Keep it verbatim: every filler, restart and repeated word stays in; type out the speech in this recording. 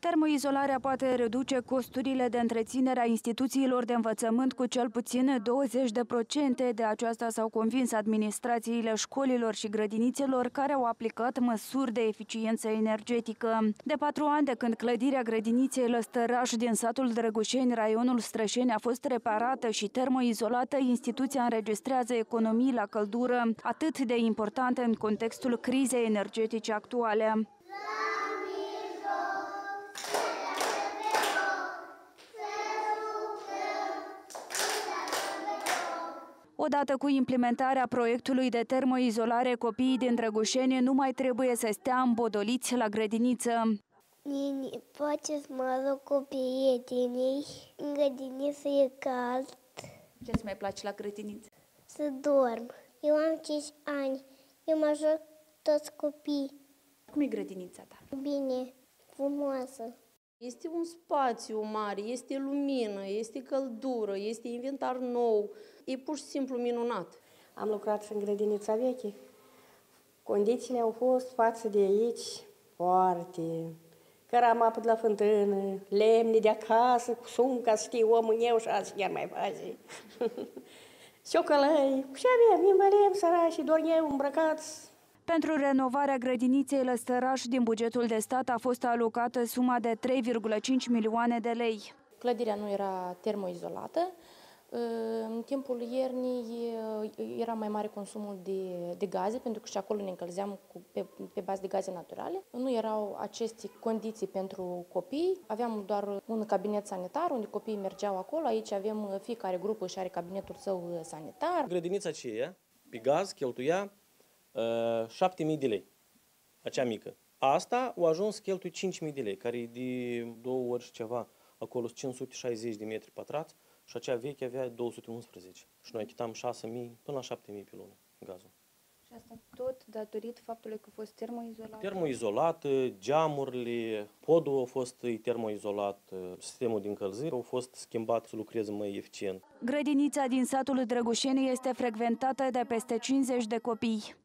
Termoizolarea poate reduce costurile de întreținere a instituțiilor de învățământ cu cel puțin douăzeci de procente. De aceasta s-au convins administrațiile școlilor și grădinițelor care au aplicat măsuri de eficiență energetică. De patru ani de când clădirea grădiniței Lăstăraș din satul Drăgușeni, raionul Strășeni, a fost reparată și termoizolată, instituția înregistrează economii la căldură, atât de importante în contextul crizei energetice actuale. Odată cu implementarea proiectului de termoizolare, copiii din Drăgușeni nu mai trebuie să stea îmbodoliți la grădiniță. Nini, poate să mă duc cu prietenii, în grădiniță e cald. Ce-ți mai place la grădiniță? Să dorm. Eu am cinci ani, eu mă joc toți copii. Cum e grădinița ta? Bine, frumoasă. Este un spațiu mare, este lumină, este căldură, este inventar nou. E pur și simplu minunat. Am lucrat și în grădinița veche. Condițiile au fost față de aici foarte... Căram apă de la fântână, lemne de acasă, cu sun, ca să știi omul eu și azi chiar mai face. Ciocălăi, și aveam, invălem sărași, doar eu îmbrăcați. Pentru renovarea grădiniței Lăstăraș din bugetul de stat a fost alocată suma de trei virgulă cinci milioane de lei. Clădirea nu era termoizolată. În timpul iernii era mai mare consumul de, de gaze, pentru că și acolo ne încălzeam cu, pe, pe bază de gaze naturale. Nu erau aceste condiții pentru copii. Aveam doar un cabinet sanitar unde copiii mergeau acolo. Aici avem, fiecare grupă și are cabinetul său sanitar. Grădinița aceea, pe gaz, cheltuia uh, șapte mii de lei, acea mică. Asta a ajuns să cheltui cinci mii de lei, care e de două ori și ceva, acolo cinci sute șaizeci de metri pătrați. Și acea veche avea două sute unsprezece. Și noi achitam șase mii până la șapte mii pe lună gazul. Și asta tot datorită faptului că a fost termoizolat? Termoizolat, geamurile, podul a fost termoizolat, sistemul de încălzire a fost schimbat să lucreze mai eficient. Grădinița din satul Drăgușeni este frecventată de peste cincizeci de copii.